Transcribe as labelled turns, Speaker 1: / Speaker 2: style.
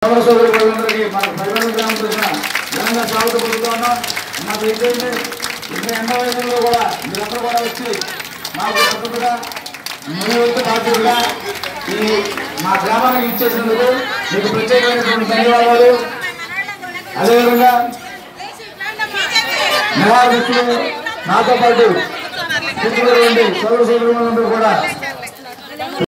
Speaker 1: సోదరులందరికీ మన పరిమాణ గ్రామం తరఫున ఘనంగా స్వాగతం పలుకుతున్నాం. మాకు ఏంటంటే ఇంత ఎండ వయసులో కూడా మీరందరూ కూడా వచ్చి మాకు తప్పకుండా మీ యొక్క బాధ్యతగా ఈ మా గ్రామానికి ఇచ్చేసినందుకు మీకు ప్రత్యేకమైనటువంటి ధన్యవాదాలు. అదేవిధంగా మెగా వ్యక్తులు నాతో పాటు కూర్చున్నటువంటి సోదరులందరూ కూడా